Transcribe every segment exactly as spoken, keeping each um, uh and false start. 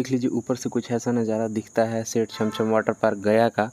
देख लीजिए ऊपर से कुछ ऐसा नज़ारा दिखता है सेठ छमछम वाटर पार्क गया का।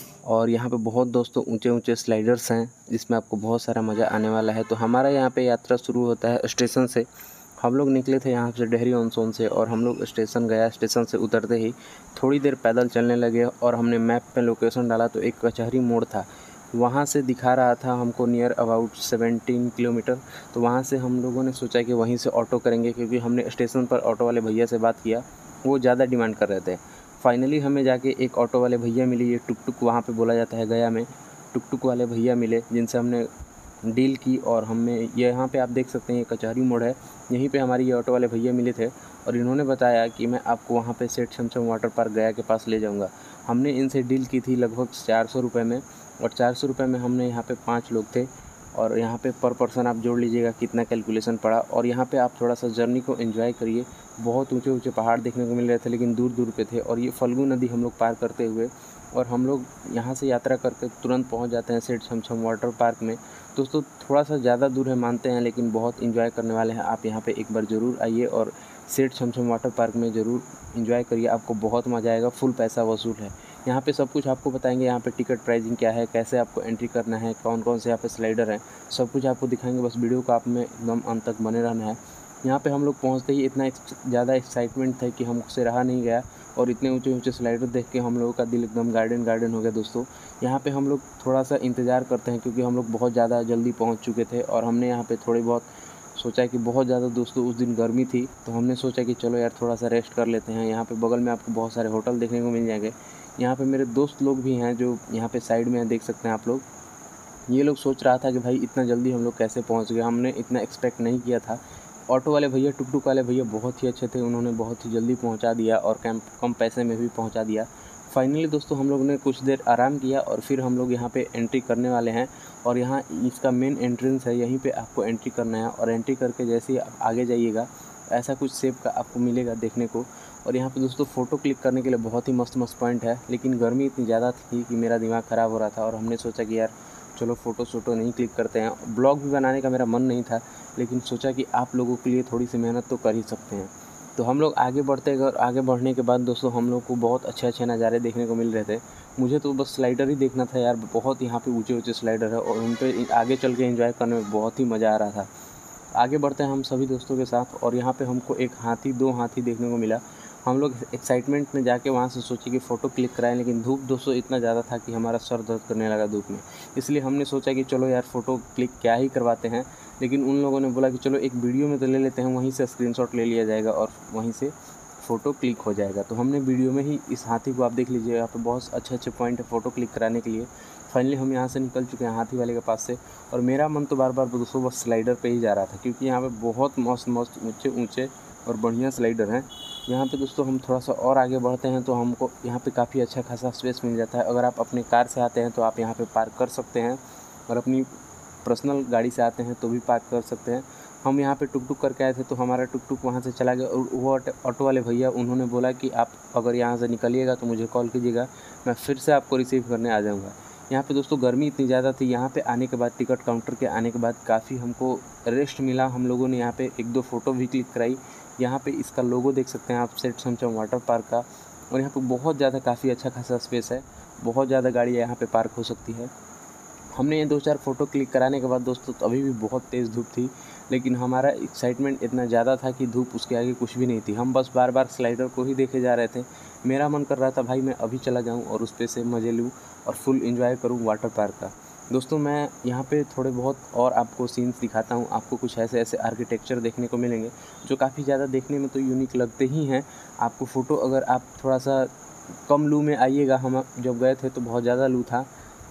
और यहाँ पे बहुत दोस्तों ऊंचे ऊंचे स्लाइडर्स हैं जिसमें आपको बहुत सारा मज़ा आने वाला है। तो हमारा यहाँ पे यात्रा शुरू होता है स्टेशन से। हम लोग निकले थे यहाँ से डेहरी ऑन सोन से और हम लोग स्टेशन गया। स्टेशन से उतरते ही थोड़ी देर पैदल चलने लगे और हमने मैप पे लोकेशन डाला तो एक कचहरी मोड़ था, वहाँ से दिखा रहा था हमको नियर अबाउट सेवनटीन किलोमीटर। तो वहाँ से हम लोगों ने सोचा कि वहीं से ऑटो करेंगे, क्योंकि हमने स्टेशन पर ऑटो वाले भैया से बात किया, वो ज़्यादा डिमांड कर रहे थे। फाइनली हमें जाके एक ऑटो वाले भैया मिले, ये टुक टुक वहाँ पे बोला जाता है गया में, टुक टुक वाले भैया मिले जिनसे हमने डील की। और हमें ये यहाँ पे आप देख सकते हैं ये कचहरी मोड़ है, यहीं पे हमारी ये ऑटो वाले भैया मिले थे और इन्होंने बताया कि मैं आपको वहाँ पे सेठ छमछम वाटर पार्क गया के पास ले जाऊँगा। हमने इनसे डील की थी लगभग चार सौ रुपये में, और चार सौ रुपये में हमने यहाँ पे पाँच लोग थे। और यहाँ पे पर पर्सन आप जोड़ लीजिएगा कितना कैलकुलेशन पड़ा। और यहाँ पे आप थोड़ा सा जर्नी को एंजॉय करिए। बहुत ऊंचे ऊंचे पहाड़ देखने को मिल रहे थे लेकिन दूर दूर पे थे। और ये फल्गु नदी हम लोग पार करते हुए और हम लोग यहाँ से यात्रा करके तुरंत पहुँच जाते हैं सेठ छमछम वाटर पार्क में। दोस्तों थोड़ा सा ज़्यादा दूर है मानते हैं, लेकिन बहुत इंजॉय करने वाले हैं। आप यहाँ पे एक बार ज़रूर आइए और सेठ छमछम वाटर पार्क में ज़रूर इंजॉय करिए, आपको बहुत मज़ा आएगा। फुल पैसा वसूल है। यहाँ पे सब कुछ आपको बताएंगे, यहाँ पे टिकट प्राइसिंग क्या है, कैसे आपको एंट्री करना है, कौन कौन से यहाँ पे स्लाइडर हैं, सब कुछ आपको दिखाएंगे। बस वीडियो को आप में एकदम अंत तक बने रहना है। यहाँ पे हम लोग पहुँचते ही इतना ज़्यादा एक्साइटमेंट था कि हमसे रहा नहीं गया और इतने ऊंचे ऊंचे स्लाइडर देख के हम लोगों का दिल एकदम गार्डन गार्डन हो गया। दोस्तों यहाँ पे हम लोग थोड़ा सा इंतज़ार करते हैं क्योंकि हम लोग बहुत ज़्यादा जल्दी पहुँच चुके थे और हमने यहाँ पे थोड़ी बहुत सोचा कि बहुत ज़्यादा दोस्तों उस दिन गर्मी थी, तो हमने सोचा कि चलो यार थोड़ा सा रेस्ट कर लेते हैं। यहाँ पे बगल में आपको बहुत सारे होटल देखने को मिल जाएंगे। यहाँ पे मेरे दोस्त लोग भी हैं जो यहाँ पे साइड में देख सकते हैं आप लोग। ये लोग सोच रहा था कि भाई इतना जल्दी हम लोग कैसे पहुँच गए, हमने इतना एक्सपेक्ट नहीं किया था। ऑटो वाले भैया टुक टुक वाले भैया बहुत ही अच्छे थे, उन्होंने बहुत ही जल्दी पहुँचा दिया और कम कम पैसे में भी पहुँचा दिया। फाइनली दोस्तों हम लोग ने कुछ देर आराम किया और फिर हम लोग यहाँ पे एंट्री करने वाले हैं। और यहाँ इसका मेन एंट्रेंस है, यहीं पे आपको एंट्री करना है। और एंट्री करके जैसे ही आप आगे जाइएगा ऐसा कुछ शेप का आपको मिलेगा देखने को। और यहाँ पे दोस्तों फ़ोटो क्लिक करने के लिए बहुत ही मस्त मस्त पॉइंट है, लेकिन गर्मी इतनी ज़्यादा थी कि मेरा दिमाग ख़राब हो रहा था और हमने सोचा कि यार चलो फ़ोटो शोटो नहीं क्लिक करते हैं। ब्लॉग भी बनाने का मेरा मन नहीं था, लेकिन सोचा कि आप लोगों के लिए थोड़ी सी मेहनत तो कर ही सकते हैं। तो हम लोग आगे बढ़ते गए और आगे बढ़ने के बाद दोस्तों हम लोग को बहुत अच्छे अच्छे नज़ारे देखने को मिल रहे थे। मुझे तो बस स्लाइडर ही देखना था यार, बहुत यहाँ पे ऊंचे ऊंचे स्लाइडर है और उन पे आगे चल के एंजॉय करने में बहुत ही मज़ा आ रहा था। आगे बढ़ते हैं हम सभी दोस्तों के साथ और यहाँ पे हमको एक हाथी दो हाथी देखने को मिला। हम लोग एक्साइटमेंट में जाके वहाँ से सोचे कि फ़ोटो क्लिक कराएं, लेकिन धूप दोस्तों इतना ज़्यादा था कि हमारा सर दर्द करने लगा धूप में। इसलिए हमने सोचा कि चलो यार फ़ोटो क्लिक क्या ही करवाते हैं, लेकिन उन लोगों ने बोला कि चलो एक वीडियो में तो ले लेते हैं, वहीं से स्क्रीनशॉट ले लिया जाएगा और वहीं से फ़ोटो क्लिक हो जाएगा। तो हमने वीडियो में ही इस हाथी को आप देख लीजिए, यहाँ पे बहुत अच्छे अच्छे पॉइंट है फ़ोटो क्लिक कराने के लिए। फाइनली हम यहाँ से निकल चुके हैं हाथी वाले के पास से और मेरा मन तो बार बार दोस्तों बस स्लाइडर पे ही जा रहा था, क्योंकि यहाँ पे बहुत मस्त मस्त ऊंचे ऊंचे और बढ़िया स्लाइडर हैं। यहाँ पे दोस्तों हम थोड़ा सा और आगे बढ़ते हैं तो हमको यहाँ पे काफ़ी अच्छा खासा स्पेस मिल जाता है। अगर आप अपने कार से आते हैं तो आप यहाँ पे पार्क कर सकते हैं और अपनी पर्सनल गाड़ी से आते हैं तो भी पार्क कर सकते हैं। हम यहाँ पे टुक टुक करके आए थे तो हमारा टुक टुक वहाँ से चला गया और वो ऑटो वाले भैया उन्होंने बोला कि आप अगर यहाँ से निकलिएगा तो मुझे कॉल कीजिएगा, मैं फिर से आपको रिसीव करने आ जाऊँगा। यहाँ पे दोस्तों गर्मी इतनी ज़्यादा थी, यहाँ पे आने के बाद टिकट काउंटर के आने के बाद काफ़ी हमको रेस्ट मिला। हम लोगों ने यहाँ पे एक दो फ़ोटो भी क्लिक कराई। यहाँ पे इसका लोगो देख सकते हैं आप सेठ छमछम वाटर पार्क का। और यहाँ पे बहुत ज़्यादा काफ़ी अच्छा खासा स्पेस है, बहुत ज़्यादा गाड़ियाँ यहाँ पे पार्क हो सकती है। हमने ये दो चार फ़ोटो क्लिक कराने के बाद दोस्तों तो अभी भी बहुत तेज़ धूप थी, लेकिन हमारा एक्साइटमेंट इतना ज़्यादा था कि धूप उसके आगे कुछ भी नहीं थी। हम बस बार बार स्लाइडर को ही देखे जा रहे थे। मेरा मन कर रहा था भाई मैं अभी चला जाऊं और उस पे से मज़े लूं और फुल एंजॉय करूं वाटर पार्क का। दोस्तों मैं यहाँ पे थोड़े बहुत और आपको सीन्स दिखाता हूँ। आपको कुछ ऐसे ऐसे आर्किटेक्चर देखने को मिलेंगे जो काफ़ी ज़्यादा देखने में तो यूनिक लगते ही हैं। आपको फ़ोटो अगर आप थोड़ा सा कम लू में आइएगा, हम जब गए थे तो बहुत ज़्यादा लू था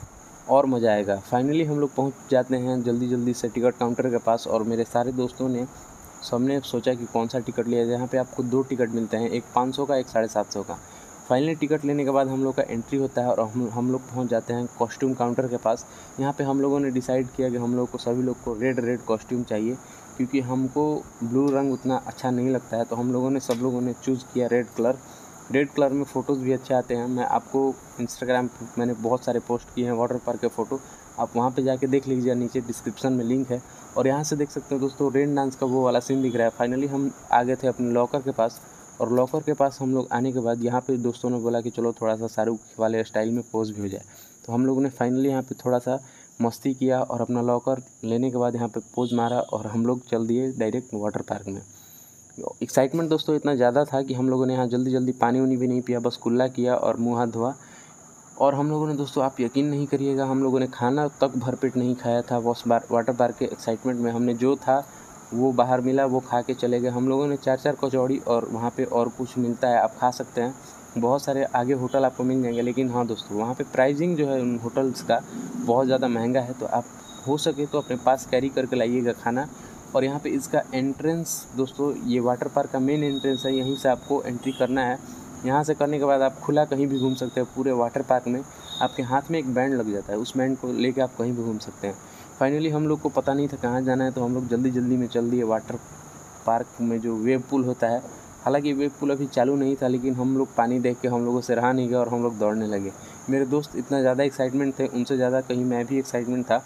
और मज़ा आएगा। फाइनली हम लोग पहुंच जाते हैं जल्दी जल्दी से टिकट काउंटर के पास और मेरे सारे दोस्तों ने सबने सोचा कि कौन सा टिकट लिया जाए। यहाँ पे आपको दो टिकट मिलते हैं, एक पाँच सौ का, एक साढ़े सात सौ का। फाइनली टिकट लेने के बाद हम लोग का एंट्री होता है और हम हम लोग पहुँच जाते हैं कॉस्ट्यूम काउंटर के पास। यहाँ पे हम लोगों ने डिसाइड किया कि हम लोग को सभी लोग को रेड रेड कॉस्ट्यूम चाहिए, क्योंकि हमको ब्लू रंग उतना अच्छा नहीं लगता है। तो हम लोगों ने सब लोगों ने चूज़ किया रेड कलर। रेड कलर में फ़ोटोज़ भी अच्छे आते हैं। मैं आपको इंस्टाग्राम पे मैंने बहुत सारे पोस्ट किए हैं वाटर पार्क के फ़ोटो, आप वहाँ पे जाके देख लीजिए, नीचे डिस्क्रिप्शन में लिंक है। और यहाँ से देख सकते हैं दोस्तों रेन डांस का वो वाला सीन दिख रहा है। फाइनली हम आ गए थे अपने लॉकर के पास और लॉकर के पास हम लोग आने के बाद यहाँ पे दोस्तों ने बोला कि चलो थोड़ा सा शाहरुख वाले स्टाइल में पोज भी हो जाए। तो हम लोगों ने फाइनली यहाँ पे थोड़ा सा मस्ती किया और अपना लॉकर लेने के बाद यहाँ पे पोज मारा और हम लोग चल दिए डायरेक्ट वाटर पार्क में। एक्साइटमेंट दोस्तों इतना ज़्यादा था कि हम लोगों ने यहाँ जल्दी जल्दी पानी उनी भी नहीं पिया, बस कुल्ला किया और मुँह हाथ धोआ। और हम लोगों ने दोस्तों, आप यकीन नहीं करिएगा, हम लोगों ने खाना तक भरपेट नहीं खाया था। बस वाटर पार्क के एक्साइटमेंट में हमने जो था वो बाहर मिला वो खा के चले गए। हम लोगों ने चार चार कचौड़ी और वहाँ पे और कुछ मिलता है, आप खा सकते हैं। बहुत सारे आगे होटल आपको मिल जाएंगे, लेकिन हाँ दोस्तों, वहाँ पे प्राइसिंग जो है उन होटल्स का बहुत ज़्यादा महंगा है। तो आप हो सके तो अपने पास कैरी करके लाइएगा खाना। और यहाँ पे इसका एंट्रेंस दोस्तों, ये वाटर पार्क का मेन एंट्रेंस है, यहीं से आपको एंट्री करना है। यहाँ से करने के बाद आप खुला कहीं भी घूम सकते हैं। पूरे वाटर पार्क में आपके हाथ में एक बैंड लग जाता है, उस बैंड को लेके आप कहीं भी घूम सकते हैं। फाइनली हम लोग को पता नहीं था कहाँ जाना है, तो हम लोग जल्दी जल्दी में चल दिए वाटर पार्क में जो वेव पूल होता है। हालांकि वेव पूल अभी चालू नहीं था, लेकिन हम लोग पानी देख के हम लोगों से रहा नहीं गया और हम लोग दौड़ने लगे। मेरे दोस्त इतना ज़्यादा एक्साइटमेंट थे, उनसे ज़्यादा कहीं मैं भी एक्साइटमेंट था।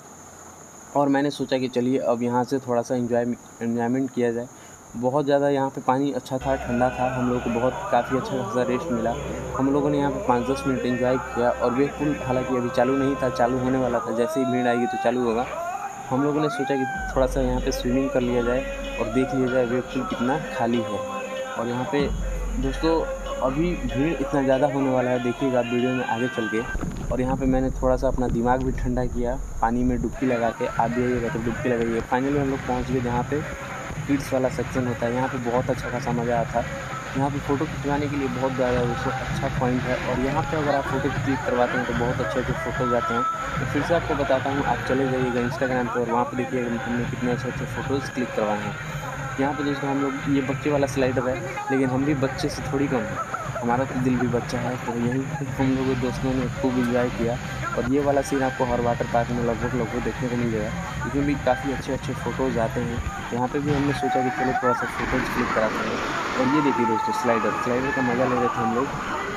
और मैंने सोचा कि चलिए अब यहाँ से थोड़ा सा एंजॉय एंजॉयमेंट किया जाए। बहुत ज़्यादा यहाँ पे पानी अच्छा था, ठंडा था, हम लोगों को बहुत काफ़ी अच्छा खासा रेस्ट मिला। हम लोगों ने यहाँ पे पाँच दस मिनट एंजॉय किया। और वेव पूल हालांकि अभी चालू नहीं था, चालू होने वाला था, जैसे ही भीड़ आएगी तो चालू होगा। हम लोगों ने सोचा कि थोड़ा सा यहाँ पे स्विमिंग कर लिया जाए और देख लिया जाए वेव पूल कितना खाली है। और यहाँ पे दोस्तों अभी भीड़ इतना ज़्यादा होने वाला है, देखिएगा आप वीडियो में आगे चल के। और यहाँ पे मैंने थोड़ा सा अपना दिमाग भी ठंडा किया, पानी में डुबकी लगा के। आप भी आइएगा तो डुबकी लगाइए। फाइनली हम लोग पहुँच गए जहाँ पे किड्स वाला सेक्शन होता है। यहाँ पे बहुत अच्छा खासा मज़ा आता है। यहाँ पे फ़ोटो खिंचवाने के लिए बहुत ज़्यादा दोस्तों अच्छा पॉइंट है। और यहाँ पे अगर आप फ़ोटो क्लिक करवाते हैं तो बहुत अच्छे अच्छे फ़ोटो जाते हैं। तो फिर से आपको बताता हूँ, आप चले जाइएगा इंस्टाग्राम पर और वहाँ पर देखिएगा हमने कितने अच्छे अच्छे फ़ोटोज़ क्लिक करवाए हैं। यहाँ पे दोस्तों हम लोग, ये बच्चे वाला स्लाइडर है, लेकिन हम भी बच्चे से थोड़ी कम है, हमारा तो दिल भी बच्चा है। तो यहीं हम लोगों दोस्तों ने खूब इंजॉय किया। और ये वाला सीन आपको हर वाटर पार्क में लगभग लगभग देखने को मिल जाएगा। इसमें भी काफ़ी अच्छे अच्छे फ़ोटोज़ आते हैं। यहाँ पे भी हमने सोचा कि चलो थोड़ा सा फ़ोटोज़ क्लिक कराते हैं। और ये देखिए दोस्तों, स्लाइडर स्लाइडर का मज़ा ले रहे थे हम लोग।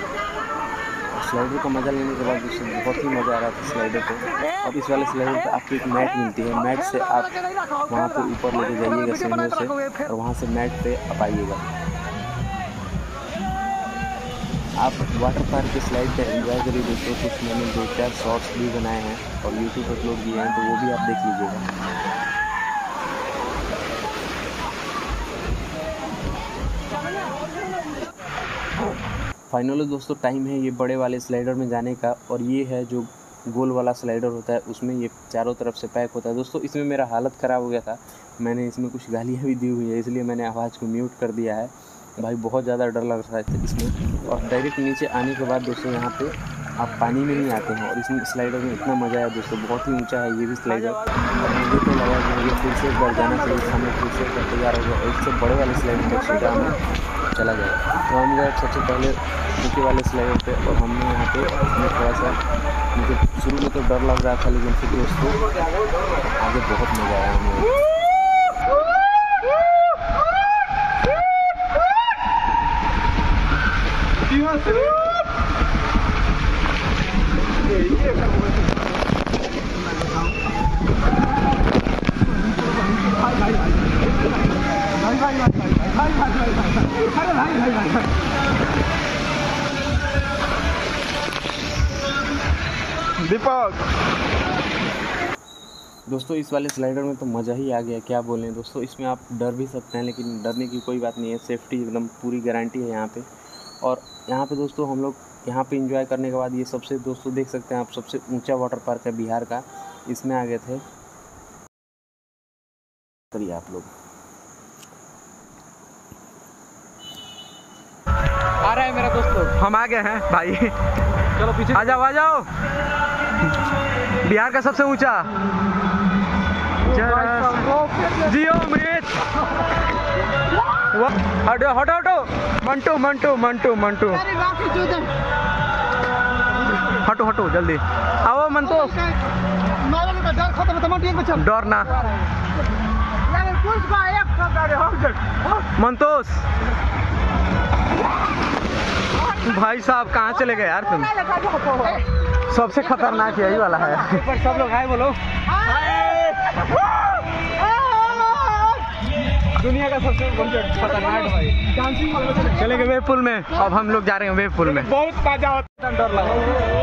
स्लाइडर का मज़ा लेने के बाद दोस्तों बहुत ही मज़ा आ रहा था स्लाइडर पे। अब इस वाले स्लाइडर पे आपको एक मैट मिलती है, मैट से आप वहाँ पे ऊपर लेके जाइएगा सीढ़ियों से, और वहाँ से मैट पे आप आइएगा। आप वाटर पार्क के स्लाइड का एंजॉय करिए दोस्तों। कुछ मैंने दो चार शॉर्ट्स भी बनाए हैं और यूट्यूब पर अपलोड किए हैं, तो वो भी आप देख लीजिएगा। फाइनली दोस्तों टाइम है ये बड़े वाले स्लाइडर में जाने का। और ये है जो गोल वाला स्लाइडर होता है, उसमें ये चारों तरफ से पैक होता है। दोस्तों इसमें मेरा हालत ख़राब हो गया था, मैंने इसमें कुछ गालियाँ भी दी हुई है, इसलिए मैंने आवाज़ को म्यूट कर दिया है। भाई बहुत ज़्यादा डर लग रहा था इसमें। और डायरेक्ट नीचे आने के बाद दोस्तों यहाँ पे आप पानी में नहीं आते हैं। और इसमें स्लाइडर में इतना मज़ा आया दोस्तों, बहुत ही ऊंचा है ये भी स्लाइडर। और मुझे तो लगा कि मुझे फिर से एक बार जाना चाहिए, हमें फिर से एक बार तैयार हो गया और इससे बड़े वाले स्लाइडर पर सीधा हमें चला गया। तो हम गए सबसे पहले नीचे वाले स्लाइडर पे और हमने यहाँ पे हमें थोड़ा सा, मुझे शुरू में तो डर लग रहा था, लेकिन फिर दोस्तों आगे बहुत मज़ा आया हमें। दीपक दोस्तों इस वाले स्लाइडर में तो मज़ा ही आ गया, क्या बोलें दोस्तों। इसमें आप डर भी सकते हैं, लेकिन डरने की कोई बात नहीं है, सेफ्टी एकदम पूरी गारंटी है यहाँ पे। और यहाँ पे दोस्तों हम लोग यहाँ पे एंजॉय करने के बाद ये सबसे दोस्तों देख सकते हैं आप, सबसे ऊंचा वाटर पार्क है बिहार का, इसमें आ गए थे। करिए आप लोग आ रहा है मेरा दोस्त लोग, हम आ गए हैं भाई। चलो पीछे आ जाओ, आ जाओ। बिहार का सबसे ऊंचा जियो अमृत। हटो हटो हटो, मंटू मंटू मंटू मंटू हटो हटो जल्दी आओ। मंतोष डर ना, मंतोष भाई साहब कहाँ चले गए यार तुम? सबसे खतरनाक यही वाला है। सब लोग हाय बोलो। दुनिया का सबसे खतरनाक भाई डांसिंग। चले गए वेव पूल में, अब हम लोग जा रहे हैं वेव पूल में। बहुत मजा होता है, डर लगा।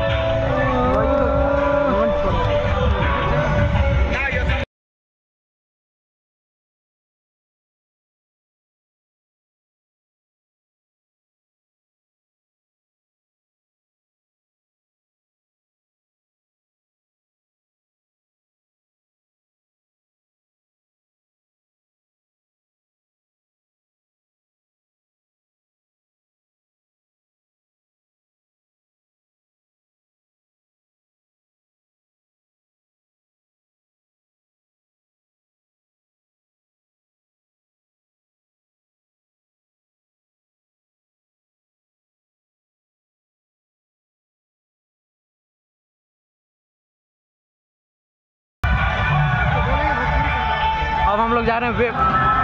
अब हम लोग जा रहे हैं वेव।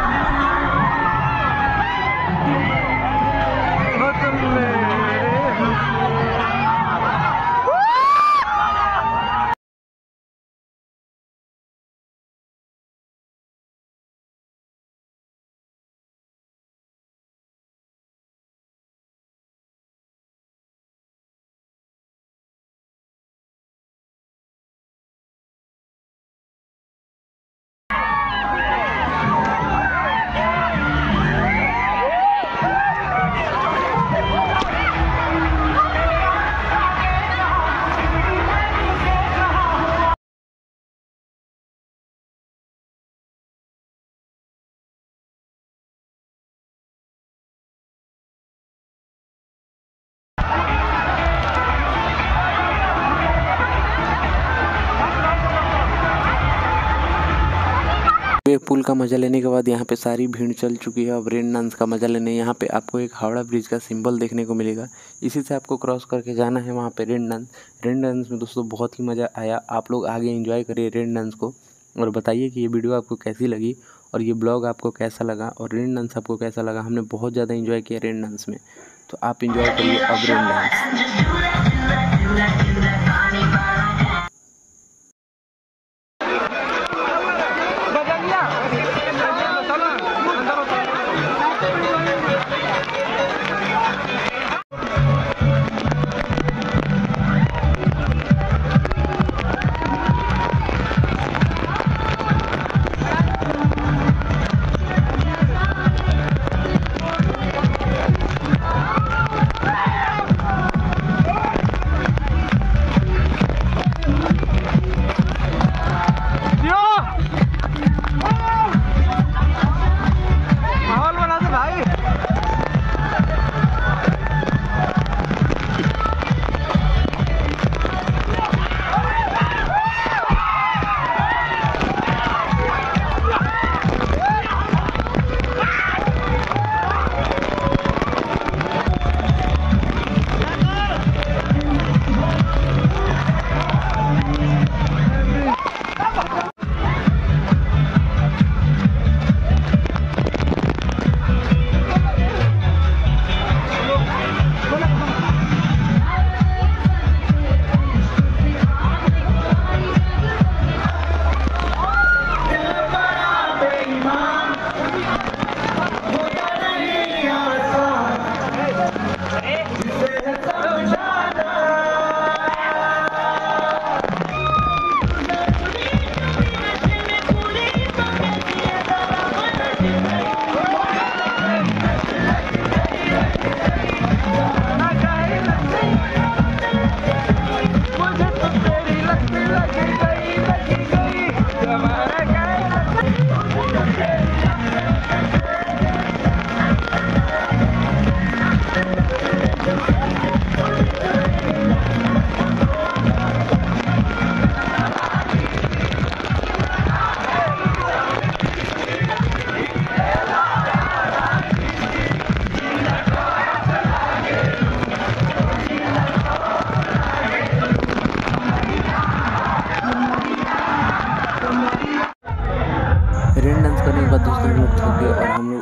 वेव पूल का मजा लेने के बाद यहाँ पे सारी भीड़ चल चुकी है। अब रेन डांस का मजा लेने यहाँ पे आपको एक हावड़ा ब्रिज का सिंबल देखने को मिलेगा, इसी से आपको क्रॉस करके जाना है वहाँ पे रेन डांस। रेन डांस में दोस्तों बहुत ही मज़ा आया। आप लोग आगे एंजॉय करिए रेन डांस को और बताइए कि ये वीडियो आपको कैसी लगी और ये ब्लॉग आपको कैसा लगा और रेन डांस आपको कैसा लगा। हमने बहुत ज़्यादा इंजॉय किया रेन डांस में, तो आप इंजॉय करिए अब रेन डांस।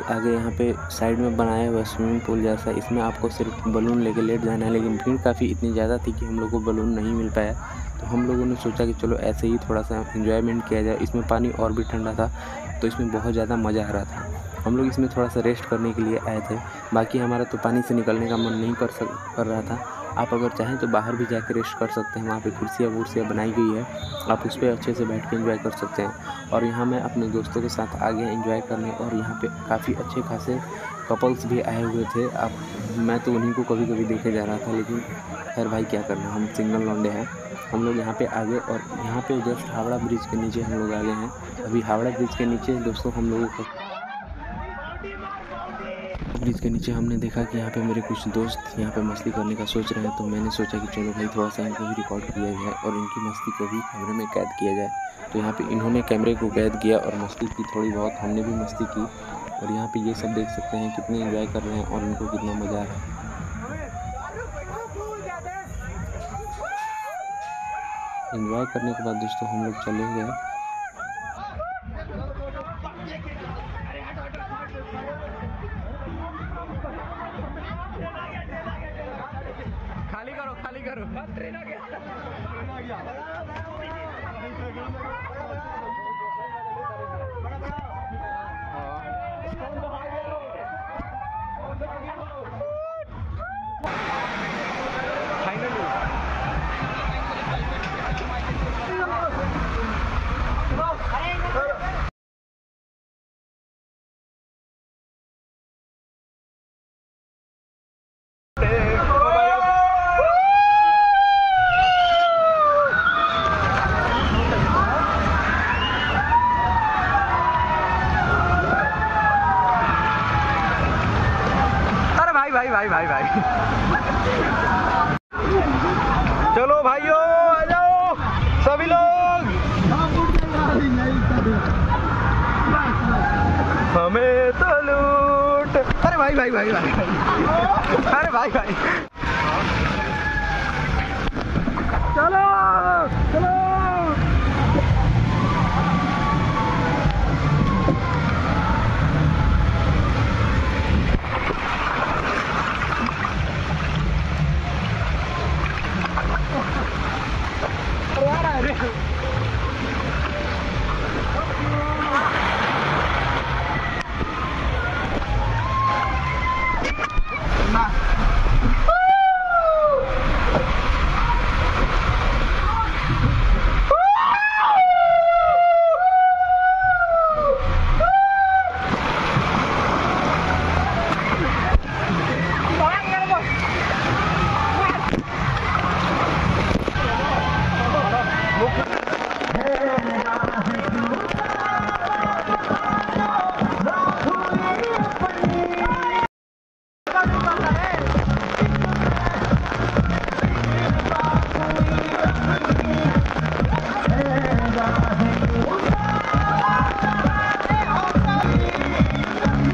आगे यहाँ पे साइड में बनाया हुआ स्विमिंग पूल जैसा, इसमें आपको सिर्फ बलून लेके लेट जाना है, लेकिन भीड़ काफ़ी इतनी ज़्यादा थी कि हम लोग को बलून नहीं मिल पाया। तो हम लोगों ने सोचा कि चलो ऐसे ही थोड़ा सा एंजॉयमेंट किया जाए। इसमें पानी और भी ठंडा था, तो इसमें बहुत ज़्यादा मज़ा आ रहा था। हम लोग इसमें थोड़ा सा रेस्ट करने के लिए आए थे, बाकी हमारा तो पानी से निकलने का मन नहीं कर सक कर रहा था। आप अगर चाहें तो बाहर भी जाकर रेस्ट कर सकते हैं, वहाँ पे कुर्सियाँ वुर्सियाँ बनाई गई है, आप उस पर अच्छे से बैठ के एंजॉय कर सकते हैं। और यहाँ मैं अपने दोस्तों के साथ आ गया एंजॉय करने, और यहाँ पे काफ़ी अच्छे खासे कपल्स भी आए हुए थे। अब मैं तो उन्हीं को कभी कभी देखे जा रहा था, लेकिन खैर भाई क्या करना, हम सिंगल लौंडे हैं। हम लोग यहाँ पे आ गए और यहाँ पे जस्ट हावड़ा ब्रिज के नीचे हम लोग आ गए हैं। अभी हावड़ा ब्रिज के नीचे दोस्तों हम लोगों को ब्रिज के नीचे हमने देखा कि यहाँ पे मेरे कुछ दोस्त यहाँ पे मस्ती करने का सोच रहे हैं, तो मैंने सोचा कि चलो भाई थोड़ा सा इनको भी रिकॉर्ड किया जाए और इनकी मस्ती को भी कैमरे में कैद किया जाए। तो यहाँ पे इन्होंने कैमरे को कैद किया और मस्ती की थोड़ी बहुत, हमने भी मस्ती की। और यहाँ पे ये सब देख सकते हैं कितने एंजॉय कर रहे हैं और इनको कितना मज़ा आ रहा है। एंजॉय करने के बाद दोस्तों हम लोग चले गए। खाली करो खाली करो भाई भाई भाई भाई चलो भाइयों आ जाओ सभी लोग, हमें तो लूट। अरे भाई भाई भाई भाई अरे भाई भाई चलो चलो।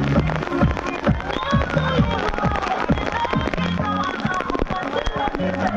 Yeah.